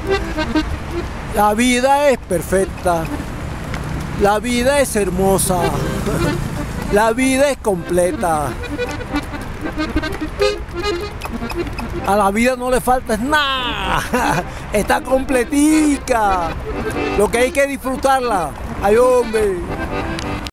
La vida es perfecta, la vida es hermosa, la vida es completa. A la vida no le falta nada, está completica. Lo que hay que disfrutarla. Ay, hombre.